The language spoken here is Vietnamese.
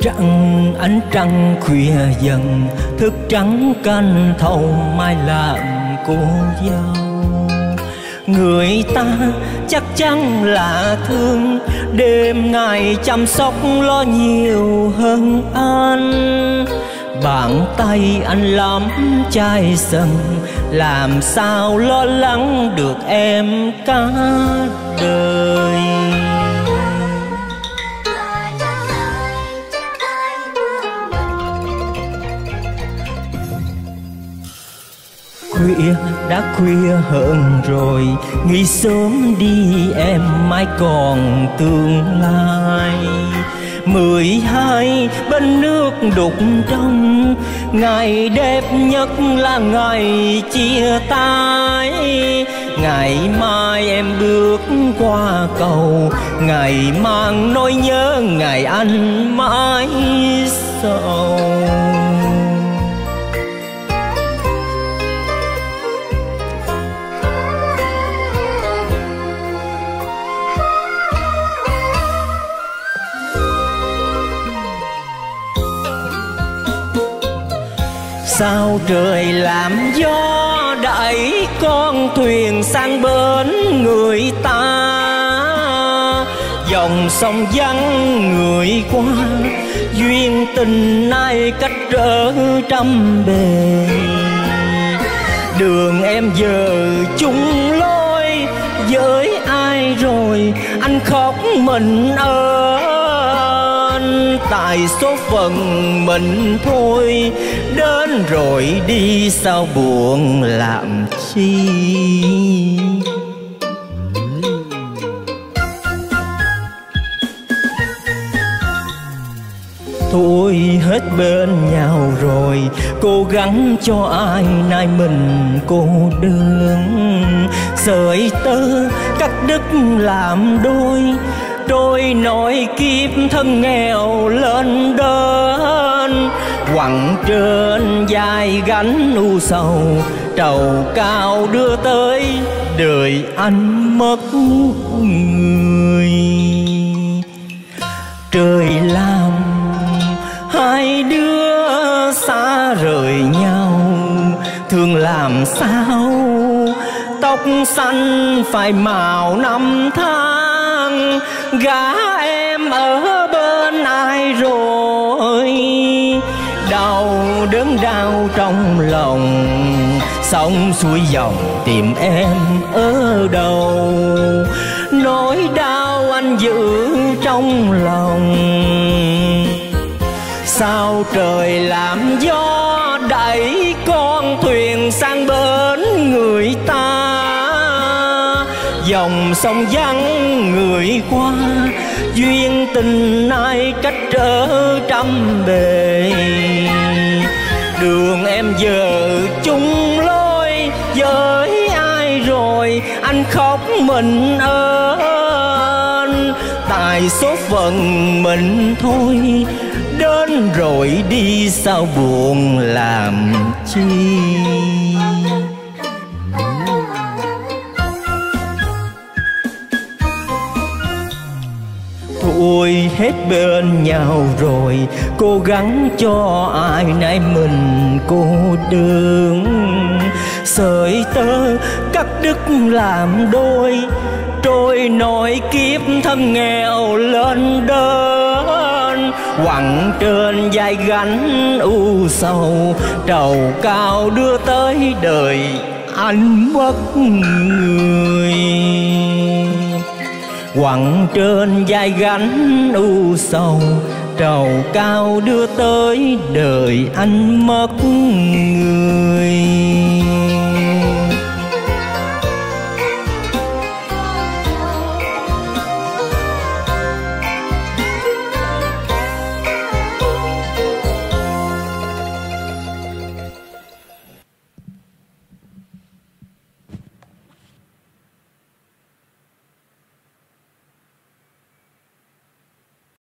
trăng ánh trăng khuya dần, thức trắng canh thâu mai làm cô dâu. Người ta chắc chắn là thương, đêm ngày chăm sóc lo nhiều hơn anh. Bàn tay anh lắm chai sần, làm sao lo lắng được em cả đời. Khuya đã khuya hơn rồi, nghỉ sớm đi em mai còn tương lai. 12 bên nước đục trong, ngày đẹp nhất là ngày chia tay. Ngày mai em bước qua cầu, ngày mang nỗi nhớ ngày anh mãi sầu. Sao trời làm gió đẩy con thuyền sang bến người ta, dòng sông vắng người qua, duyên tình nay cách trở trăm bề. Đường em giờ chung lối với ai rồi, anh khóc mình ơn. Tại số phận mình thôi, đến rồi đi sao buồn làm chi. Thôi hết bên nhau rồi, cố gắng cho ai nay mình cô đơn. Sợi tơ cắt đứt làm đôi, trôi nổi kiếp thân nghèo lên đơn. Quặng trên vai gánh u sầu, trầu cao đưa tới đời anh mất người. Trời làm hai đứa xa rời nhau, thương làm sao tóc xanh phải màu năm tháng. Gã em ở bên ai rồi, đau đớn đau trong lòng. Sông suối dòng tìm em ở đâu, nỗi đau anh giữ trong lòng. Sao trời làm gió đẩy con thuyền sang bến người ta, dòng sông vắng người qua, duyên tình nay cách trở trăm bề. Đường em giờ chung lối với ai rồi, anh khóc mình ơn. Tại số phận mình thôi, đến rồi đi sao buồn làm chi. Thôi hết bên nhau rồi, cố gắng cho ai nay mình cô đơn. Sợi tơ cắt đứt làm đôi, trôi nổi kiếp thân nghèo lên đơn. Quặng trên vai gánh u sầu, trầu cao đưa tới đời anh mất người. Quặng trên vai gánh u sầu, trầu cao đưa tới đời anh mất người.